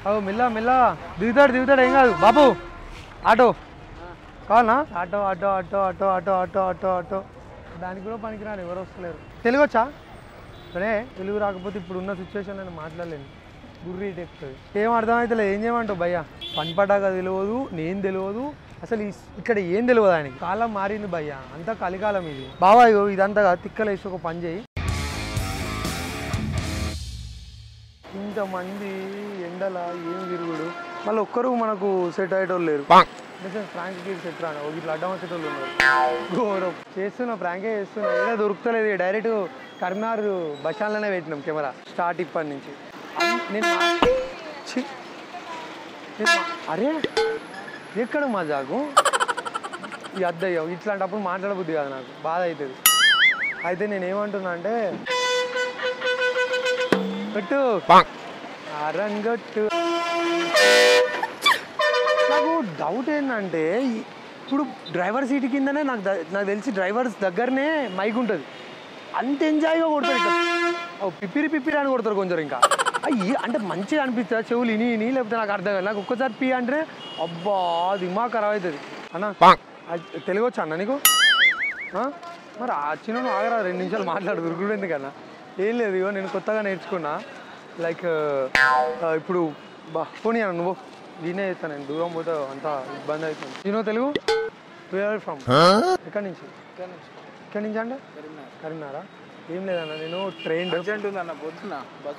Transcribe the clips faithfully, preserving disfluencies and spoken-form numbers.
అవు మెల్ల మెల్ల దిగుతాడు దిగుతాడు ఏం కాదు బాబు ఆటో కావాలనా auto auto auto auto auto auto auto auto దానికి కూడా పనికిరాను ఎవరు వస్తలేరు తెలుగు వచ్చా సరే తెలుగు రాకపోతే ఇప్పుడు ఉన్న సిచ్యువేషన్ నేను మాట్లాడలేను గుర్రీ ఎక్కుతుంది ఏం అర్థమవుతలేదు ఏం చేయమంటావు భయ్యా పనిపటాక తెలియదు నేను తెలియదు అసలు ఇక్కడ ఏం తెలియదు ఆయనకి కాలం మారింది భయ్యా అంతా కలికాలం ఇది బావా ఇదంతా తిక్కలేసి ఒక పని చేయి ఇంతమంది ఎండల ఏం తిరుగుడు మళ్ళీ ఒక్కరు మనకు సెట్ అయ్యేటోళ్ళు లేరు ఫ్రాంక్కి సెట్ రాను ఇట్లా అడ్డం వచ్చేటోళ్ళు ఉన్నారు ఘోరం చేస్తున్నా ఫ్రాంకే చేస్తున్నా ఏదో దొరుకుతలేదు డైరెక్ట్ కరీంనగర్ బస్ స్టాండ్లోనే పెట్టినాం కెమెరా స్టార్ట్ ఇప్పటి నుంచి నేను అరే ఎక్కడ మజాకు ఈ అద్దయ్యో ఇట్లాంటప్పుడు మాట్లాడబుద్ది కాదు నాకు బాధ అవుతుంది అయితే నేను ఏమంటున్నా అంటే పెట్టు అరంగట్టు నాకు డౌట్ ఏంటంటే ఇప్పుడు డ్రైవర్ సీట్ కిందనే నాకు నాకు తెలిసి డ్రైవర్స్ దగ్గరనే మైక్ ఉంటుంది అంత ఎంజాయ్గా కొడతారు ఇక్కడ పిప్పిరి పిప్పిరి అని కొడతారు కొంచెం ఇంకా అయ్యి అంటే మంచిగా అనిపిస్తుంది చెవులు ఇని ఇని లేకపోతే నాకు అర్థం కాదు నాకు ఒక్కసారి పీ అంటే అబ్బా దిమాగ్ ఖరాబ్ అవుతుంది అన్న తెలుగు వచ్చా అన్న నీకు మరి ఆ చిన్న ఆగరా రెండు నిమిషాలు మాట్లాడు దొరుకుడు ఎందుకన్నా ఏం లేదు ఇగో నేను కొత్తగా నేర్చుకున్నా లైక్ ఇప్పుడు బా పోనీ అన్న నువ్వు దీనే చేస్తాను నేను దూరం పోతే అంత ఇబ్బంది అవుతుంది నేను తెలుగు వేర్ ఫ్రమ్ ఎక్కడి నుంచి ఎక్కడి నుంచి అంటే కరీంనగరా ఏం లేదన్న నేను ట్రైన్ అన్న పోతున్నా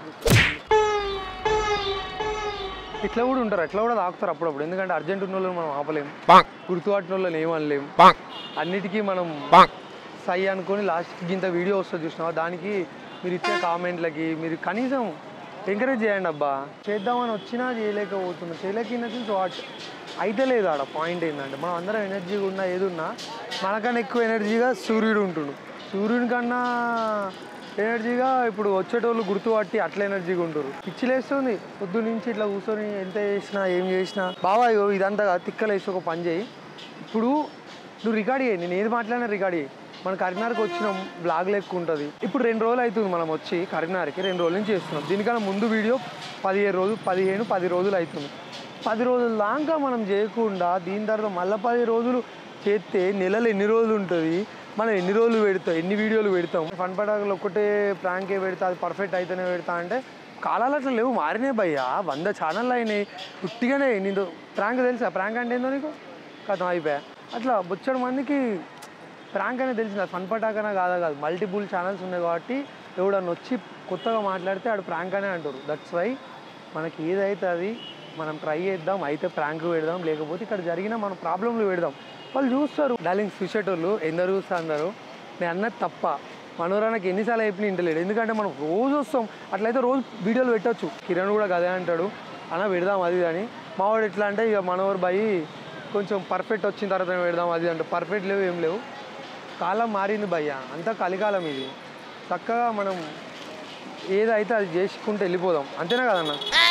ఇట్లా కూడా ఉంటారు ఎట్లా కూడా తాకుతారు అప్పుడప్పుడు ఎందుకంటే అర్జెంట్ ఉన్న వాళ్ళని మనం ఆపలేము గుర్తుపట్టిన వాళ్ళని ఏమనలేము అన్నిటికీ మనం సై అనుకొని లాస్ట్కి ఇంత వీడియో వస్తుంది చూసినావా దానికి మీరు ఇచ్చే కామెంట్లకి మీరు కనీసం ఎంకరేజ్ చేయండి అబ్బా చేద్దామని వచ్చినా చేయలేకపోతున్నా చేయలేక వాట్ అయితే లేదు ఆడ పాయింట్ ఏంటంటే మనం అందరం ఎనర్జీగా ఉన్నా ఏది ఉన్నా మనకన్నా ఎక్కువ ఎనర్జీగా సూర్యుడు ఉంటుండు సూర్యుని కన్నా ఎనర్జీగా ఇప్పుడు వచ్చేటోళ్ళు గుర్తుపట్టి అట్లా ఎనర్జీగా ఉంటారు పిచ్చిలేస్తుంది పొద్దు నుంచి ఇట్లా కూర్చొని ఎంత చేసినా ఏం చేసినా బావా ఇదంతా తిక్కలేసి ఒక పని చేయి ఇప్పుడు నువ్వు రికార్డ్ చేయి నేను ఏది మాట్లాడినా రికార్డ్ చేయి మన కరీంనగర్కి వచ్చినాం బ్లాగ్ లెక్క ఉంటుంది ఇప్పుడు రెండు రోజులు అవుతుంది మనం వచ్చి కరీంనగర్కి రెండు రోజుల నుంచి చేస్తున్నాం దీనికన్నా ముందు వీడియో పదిహేను రోజులు పదిహేను పది రోజులు అవుతుంది పది రోజుల దాకా మనం చేయకుండా దీని తర్వాత మళ్ళీ పది రోజులు చేస్తే నెలలు ఎన్ని రోజులు ఉంటుంది మనం ఎన్ని రోజులు పెడతాం ఎన్ని వీడియోలు పెడతాం ఫన్ పటాకులు ఒక్కటే ప్రాంకే పెడతా అది పర్ఫెక్ట్ అయితేనే పెడతా అంటే కాలాలు అట్లా లేవు మారినాయి భయ్యా వంద ఛానళ్ళు అయినాయి పుట్టిగానే నీకు ప్రాంక్ తెలుసా ప్రాంక్ అంటే ఏందో నీకు కథం అయిపోయా అట్లా బొచ్చడు మందికి ప్రాంక్ అనేది తెలిసింది అది ఫన్ పటాకనా కాదా కాదు మల్టిపుల్ ఛానల్స్ ఉన్నాయి కాబట్టి ఎవడన్నా వచ్చి కొత్తగా మాట్లాడితే ఆడు ప్రాంక్ అనే అంటారు దట్స్ వై మనకి ఏదైతే అది మనం ట్రై చేద్దాం అయితే ప్రాంక్ పెడదాం లేకపోతే ఇక్కడ జరిగిన మన ప్రాబ్లంలు పెడదాం వాళ్ళు చూస్తారు డార్లింగ్స్ చూసేటోళ్ళు ఎందరు చూస్తా అందరు నేను అన్నది తప్ప మనోరానికి ఎన్నిసార్లు అయిపోయినా ఇంటలేడు ఎందుకంటే మనం రోజు వస్తాం అట్లయితే రోజు వీడియోలు పెట్టచ్చు కిరణ్ కూడా అదే అంటాడు అన్న పెడదాం అది అని మావాడు ఎట్లా అంటే ఇక మనోరు భయ్ కొంచెం పర్ఫెక్ట్ వచ్చిన తర్వాత పెడదాం అది అంటే పర్ఫెక్ట్ లేవు ఏం లేవు కాలం మారింది భయ్యా అంతా కలికాలం ఇది చక్కగా మనం ఏదైతే అది చేసుకుంటూ వెళ్ళిపోదాం అంతేనా కదన్న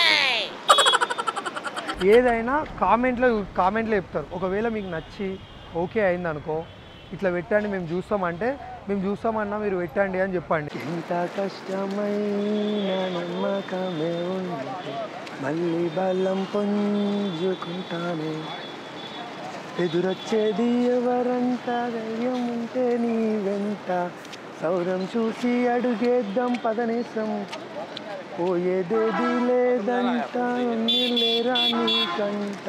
ఏదైనా కామెంట్లో కామెంట్లో చెప్తారు ఒకవేళ మీకు నచ్చి ఓకే అయింది అనుకో ఇట్లా పెట్టండి మేము చూస్తామంటే మేము చూస్తామన్నా మీరు పెట్టండి అని చెప్పండి ఎంత కష్టమైన నమ్మకమే ఉంది మళ్ళీ బలం పుంజుకుంటానే ఎదురొచ్చేది ఎవరంట ధైర్యం ఉంటే నీ వెంట సౌరం చూసి అడుగేద్దాం పదనేసం పోయేదేది లేదంట లేరా నీకంట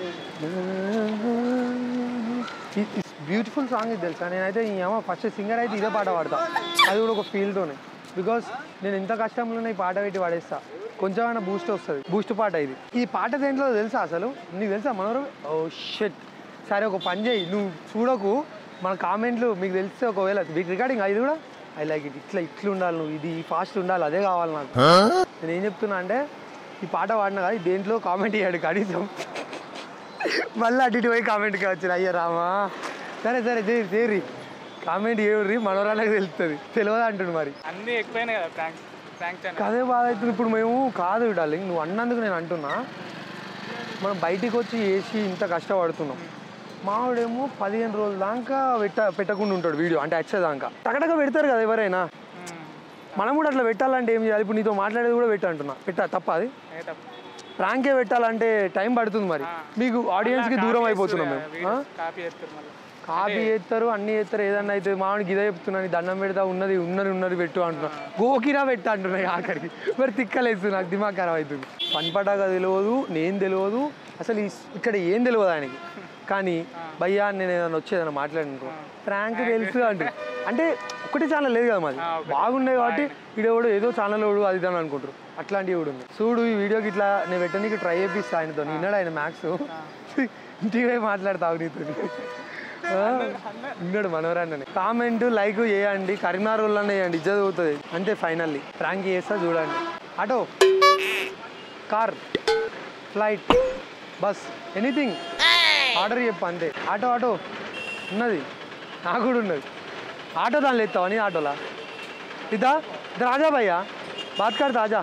బ్యూటిఫుల్ సాంగ్ ఇది తెలుసా నేనైతే ఏమో ఫస్ట్ సింగర్ అయితే ఇదే పాట పాడతా అది కూడా ఒక ఫీల్తోనే బికాస్ నేను ఎంత కష్టంలోనే ఈ పాట పెట్టి పాడేస్తా కొంచెమైనా బూస్ట్ వస్తుంది బూస్ట్ పాట ఇది ఈ పాట దేంట్లో తెలుసా అసలు నీకు తెలుసా మనోరు ఓ షెట్ సరే ఒక పని చేయి నువ్వు చూడకు మన కామెంట్లు మీకు తెలిస్తే ఒకవేళ మీకు రికార్డింగ్ అది కూడా ఐ లైక్ ఇట్ ఇట్లా ఇట్లా ఉండాలి నువ్వు ఇది ఫాస్ట్ ఉండాలి అదే కావాలి నాకు నేను ఏం చెప్తున్నా అంటే ఈ పాట పాడినా కదా దేంట్లో కామెంట్ ఇవ్వడు కనీసం మళ్ళీ అటు ఇటు పోయి కామెంట్కి వచ్చారు అయ్యా రామా సరే సరే చేరి చేరి కామెంట్ ఏరి మనోరాలకు తెలుస్తుంది తెలియదు అంటుండు మరి అన్నీ ఎక్కువైనాయి కదా ప్రాంక్ ప్రాంక్ అదే బాధ అవుతుంది ఇప్పుడు మేము కాదు డార్లింగ్ నువ్వు అన్నందుకు నేను అంటున్నా మనం బయటికి వచ్చి వేసి ఇంత కష్టపడుతున్నాం మావాడేమో పదిహేను రోజుల దాకా పెట్ట పెట్టకుండా ఉంటాడు వీడియో అంటే వచ్చేదాకా టకటక పెడతారు కదా ఎవరైనా మనం కూడా అట్లా పెట్టాలంటే ఏం చేయాలి ఇప్పుడు నీతో మాట్లాడేది కూడా పెట్ట అంటున్నా పెట్టా తప్ప అది ప్రాంకే పెట్టాలంటే టైం పడుతుంది మరి మీకు ఆడియన్స్కి దూరం అయిపోతున్నాం మేము కాపీ చేస్తారు మళ్ళీ కాపీ చేస్తారు అన్ని చేస్తారు ఏదన్నా అయితే మామిడికి ఇదే చెప్తున్నాను దండం పెడతా ఉన్నది ఉన్నది ఉన్నది పెట్టు అంటున్నా గోకిరా పెట్టా అంటున్నాయి ఆఖరికి మరి తిక్కలేదు నాకు దిమాగ్ ఖరాబ్ అవుతుంది పనిపటాగా తెలియదు నేను తెలియదు అసలు ఇక్కడ ఏం తెలియదు ఆయనకి కానీ భయ్యా నేను ఏదైనా వచ్చేదన్నా మాట్లాడినో ప్రాంక్ తెలుసు అంటారు అంటే ఒకటి ఛానల్ లేదు కదా మాది బాగున్నాయి కాబట్టి వీడెవడు ఏదో ఛానల్ వాడు అది దాని అనుకుంటారు అట్లాంటివి కూడా ఉంది చూడు ఈ వీడియోకి ఇట్లా నేను పెట్టడానికి ట్రై చేపిస్తా ఆయనతో విన్నాడు ఆయన మ్యాథ్స్ ఇంటికి పోయి మాట్లాడతావు నీతో ఉన్నాడు మనవరాన్ని కామెంట్ లైక్ చేయండి కరీంనగర్ వాళ్ళని వేయండి ఇజ్జత్ అవుతుంది అంతే ఫైనల్లీ ప్రాంక్ చేస్తా చూడండి auto car flight bus anything order చెప్పు అంతే ఆటో ఆటో ఉన్నది నాకు కూడా ఉన్నది ఆటో దానిలో ఎత్తావా నీ ఆటోలా ఇదా इधर आजा भैया बात करता आजा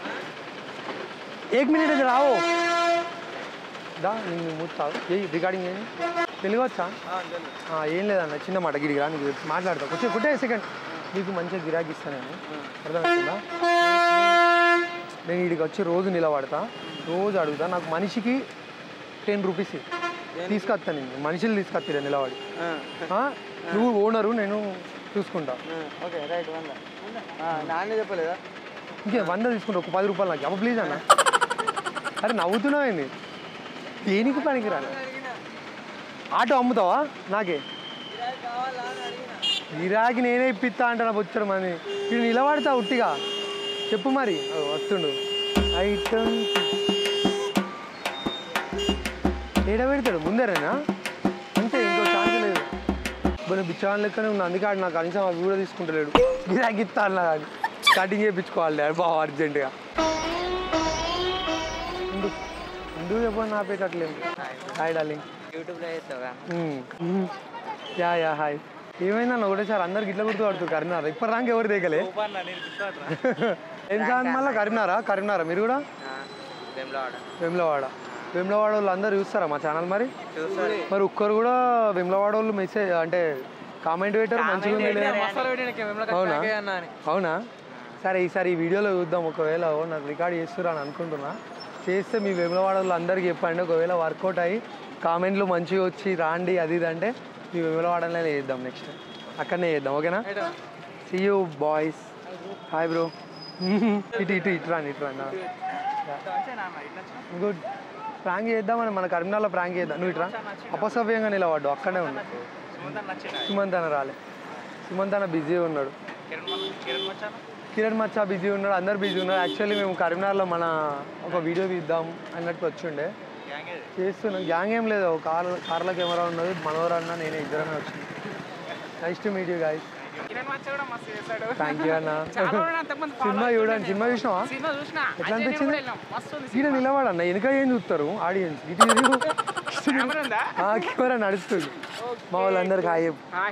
एक मिनट इधर आओ దా నేను ముత్తావు ఏ రికార్డింగ్ ఏంటి తెలుగు వచ్చా ఏం లేదన్న చిన్న మాట గిరికి రా నీకు మాట్లాడతా వచ్చే కొట్టే సెకండ్ నీకు మంచిగా గిరాకీ ఇస్తాను నేను అర్థమవుతుందా నేను వీడికి వచ్చి రోజు నిలబడతా రోజు అడుగుతా నాకు మనిషికి టెన్ రూపీస్ తీసుకొస్తాను నేను మనుషులు తీసుకొస్తా నిలబడి నువ్వు ఓనరు నేను చూసుకుంటా ఓకే రైట్ వంద నాన్నే చెప్పలేదా ఇంకే వంద తీసుకుంటా ఒక పది రూపాయలు నాకు అమ్మ ప్లీజ్ అన్న అరే నవ్వుతున్నావేంది దేనికి పనికి రాను ఆటో అమ్ముతావా నాకే గిరాకి నేనే ఇప్పిస్తా అంట నాకు వచ్చాడు మరి వీడు నిలబడతా ఉట్టిగా చెప్పు మరి వస్తుండు ఐటమ్ ఏడ పెడతాడు ముందరేనా అంతే ఇంకో ఛాన్స్ లేదు కొన్ని బిచ్చాన్ లెక్కనే ఉన్న అందుకే ఆడు నాకు కనీసం అవి కూడా తీసుకుంటలేడు గిరాకి ఇస్తా అన్నా కానీ కటింగ్ చేయించుకోవాలి డాడీ బాగా అర్జెంటుగా ఎందుకు చెప్పండి నా పెట్టట్లేదు హాయ్ డార్లింగ్ యూట్యూబ్లో చేస్తావా యా యా హాయ్ ఏమైందన్న ఒకటే సార్ అందరికి ఇట్లా గుర్తు పడుతుంది కరీంనగర్ ఇప్పుడు రాంక ఎవరు దిగలే ఏం సార్ మళ్ళీ కరీంనగరా కరీంనగరా మీరు కూడా వేములవాడ వేములవాడ వాళ్ళు అందరు చూస్తారా మా ఛానల్ మరి మరి ఒక్కరు కూడా వేములవాడ వాళ్ళు మెసేజ్ అంటే కామెంట్ పెట్టారు మంచిగా అవునా అవునా సరే ఈసారి ఈ వీడియోలో చూద్దాం ఒకవేళ నాకు రికార్డ్ చేస్తురా అని అనుకుంటున్నా చేస్తే మీ వేములవాడ వాళ్ళు అందరికీ చెప్పండి ఒకవేళ వర్కౌట్ అయ్యి కామెంట్లు మంచిగా వచ్చి రాండి అది ఇది అంటే మీ వేములవాడనే చేద్దాం నెక్స్ట్ అక్కడనే చేద్దాం ఓకేనా see you boys hi bro ఇటు ఇటు ఇటు రాండి ఇటు రాండి గుడ్ ప్రాంక్ చేద్దామని మన కరీంనగర్లో ప్రాంక్ చేద్దాం నువ్వు ఇట్రా అపసవ్యంగా నిలబడ్డు అక్కడే ఉన్నాడు సుమంత్ అన్న రాలే సుమంత్ అన్న బిజీ ఉన్నాడు కిరణ్ మచ్చా బిజీ ఉన్నాడు అందరు బిజీ ఉన్నారు యాక్చువల్లీ మేము కరీంనగర్లో మన ఒక వీడియో తీద్దాం అన్నట్టు వచ్చిండే చేస్తున్నాం గ్యాంగ్ ఏం లేదు కార్ కార్ల కెమెరా ఉన్నది మనోహర్ అన్న నేనే ఇద్దరమే వచ్చింది nice to meet you guys thank you అన్న సినిమా చూడండి సినిమా చూసినావా ఎట్లా అనిపించింది ఈడ నిలబడన్న వెనుక ఏం చూస్తారు ఆడియన్స్ ఇటు కెమెరా నడుస్తుంది మా వాళ్ళందరికి హాయ్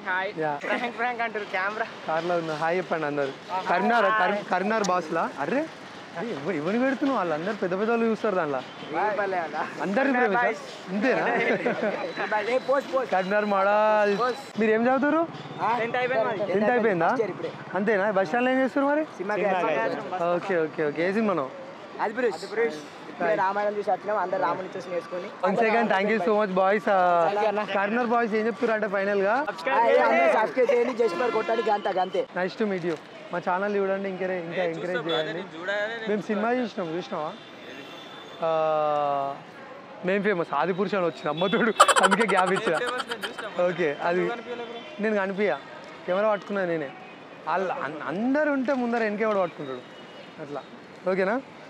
కార్లో ఉన్న హాయ్ చెప్పండి అందరు కరీంనగర్ కరీంనగర్ బాస్లా అర్రే ఎవరిని పెడుతున్నావు వాళ్ళందరూ పెద్ద పెద్ద వాళ్ళు చూస్తారు దానిలో అందరిని అంతేనా కరీంనగర్ మోడల్ మీరు ఏం చదువుతారు ఎంత అయిపోయిందా అంతేనా బస్ స్టాండ్లో ఏం చేస్తారు మరి ఓకే ఓకే ఓకే ఏ సినిమాను once again thank you so much boys Karimnagar boys ఏం చెప్తారు అంటే ఫైనల్ గా నైస్ టు మీట్ యూ మా ఛానల్ చూడండి ఇంకరే ఇంకా ఎంకరేజ్ చేయండి మేము సినిమా చూసినాం చూసినావా మేము ఫేమస్ ఆది పురుషు అని వచ్చింది అమ్మతోడు అందుకే గ్యాప్ ఇచ్చా ఓకే అది నేను కనిపించా కెమెరా పట్టుకున్నా నేనే వాళ్ళు అందరు ఉంటే ముందర వెనకే వాడు పట్టుకుంటాడు అట్లా ఓకేనా